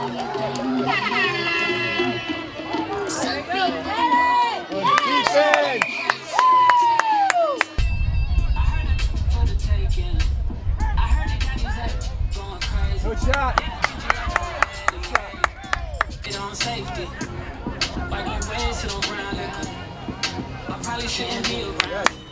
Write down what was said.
Good shot. Get on safety. Like you went to the ground. I probably shouldn't be around.